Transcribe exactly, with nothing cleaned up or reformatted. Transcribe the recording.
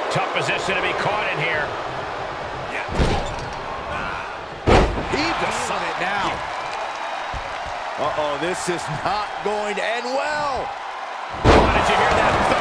Tough position to be caught in here. He just on it now. Uh-oh, this is not going to end well. Oh, did you hear that?